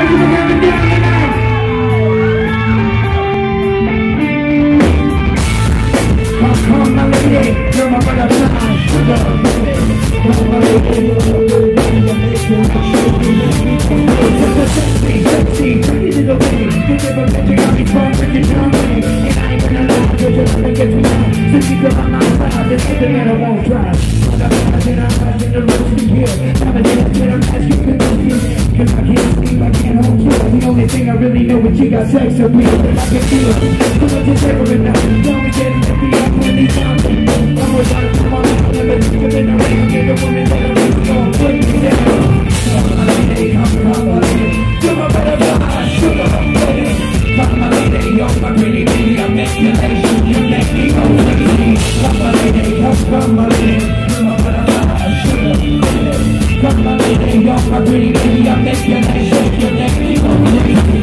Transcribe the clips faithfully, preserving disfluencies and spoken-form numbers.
She got sex with me, I can feel it. So much is ever enough. Don't get it to be up when he's on me. I'm with us, come on, I'm never thinking in the rain. Get a woman that I'm just going to put me down. Come my lady, come my lady. You're my butterfly, sugar, baby. Come my lady, you're my pretty baby. I make you lazy, you make me go crazy. Come my lady, come, come my lady. You're my butterfly, sugar, baby. Come my lady, you're my pretty baby. I make you lazy, you make me go crazy.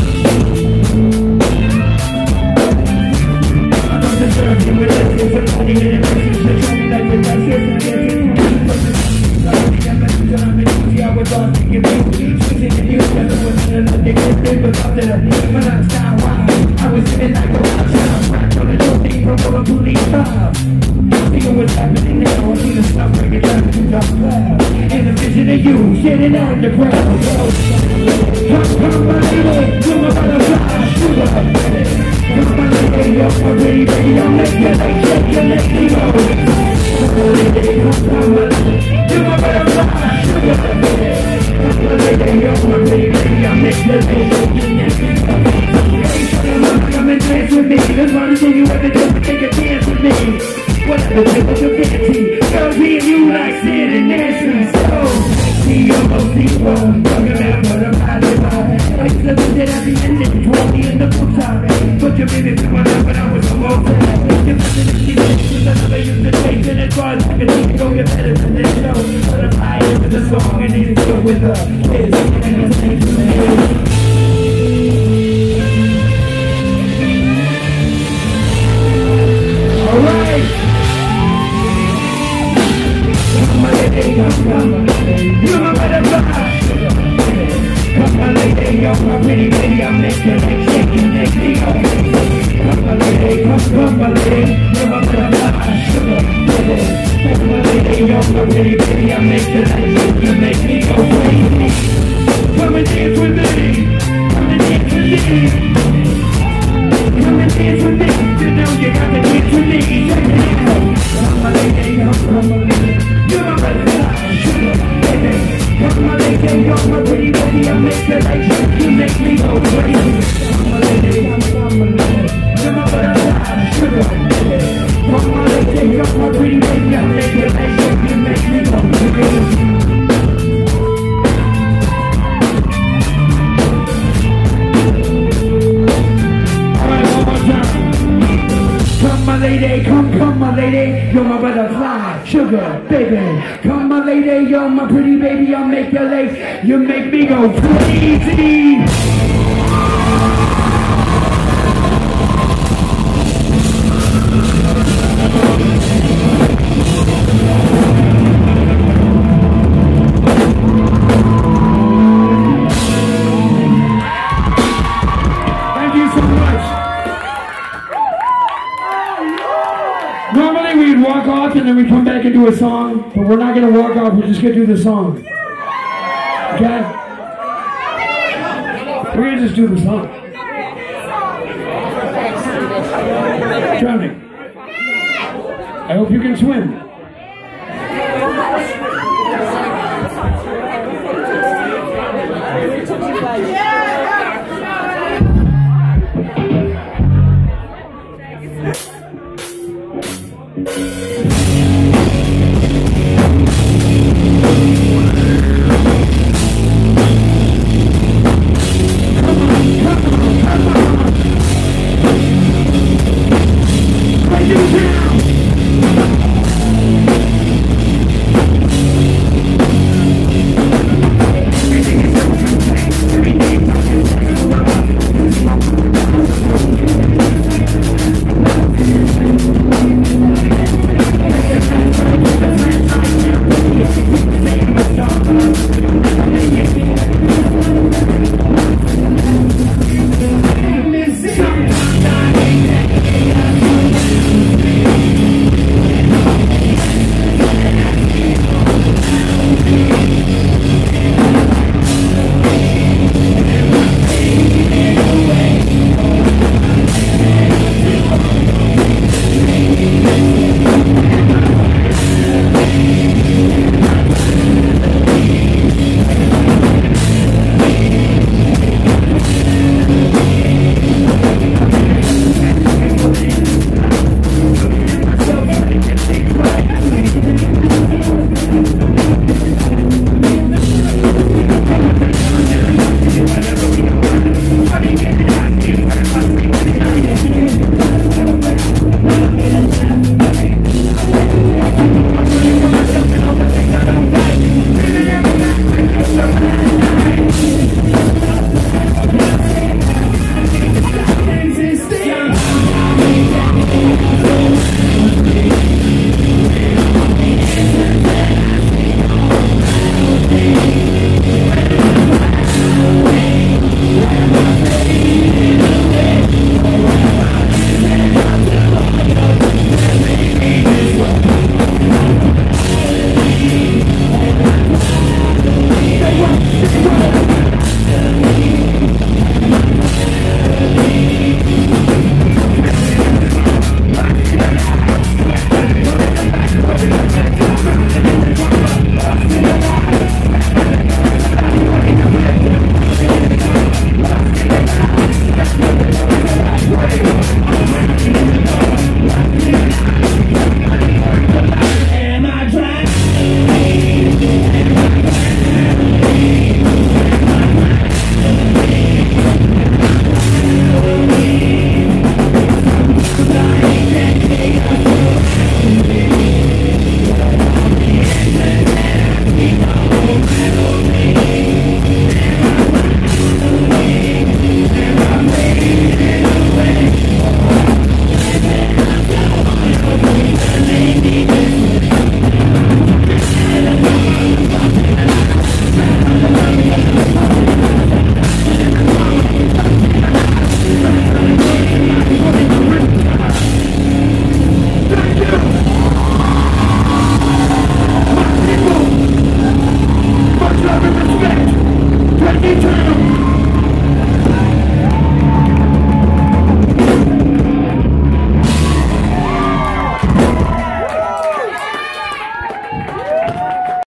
Sitting on the ground, come, come, my lady, you're my butterfly, sugar, come, my lady, you're my pretty baby, I'll make you like shake your leg, you know. Come, my lady, come, come, my lady, you're my butterfly, sugar, come, my lady, you're my pretty baby, I'll make you like shake your leg, you know. Hey, come, come and dance with me, that's one of the things you ever do, take a dance with me. Whatever, take your fancy, girls, me and you like sitting dancing, so. See your most people, talking about butterflies in my head. I used to think that at the end it told me in the book time. But your baby took my life when I was almost dead. You're better than she did, because I never used to take it. It's fun, I can see you go get better than this show. Butterfly into the song and it's still with her. It's and it's things to me. Alright! Come my lady, come, come. You're my butterfly, come my lady, you're my pretty baby, I'll make you like shake you, make me go crazy. Come my lady, come, come my lady, you're my butterfly, sugar, baby. Come my lady, you're my pretty baby, I'll make you like shake you, make me go crazy. Come and dance with me, come and dance with me. Come and dance with me, you know you got to dance with me. Check it out. Come my lady, come, come my lady, you're my butterfly, sugar, baby. Come my lady, you're my pretty baby, I make you like shake, you make me go crazy. Come my lady, come, come my lady, you're my butterfly, sugar, baby. Come my lady, you're my pretty baby, I make you like shake, you make me go crazy. Come my lady, come, come my lady, you're my butterfly, sugar, baby. Come my lady, you're my pretty baby, I'll make your legs, you make me go crazy. Thank you so much. Normally we'd walk off and then we'd come back and do a song, but we're not going to walk off, we're just going to do the song. Okay? We're going to just do the song. Drowning. I hope you can swim.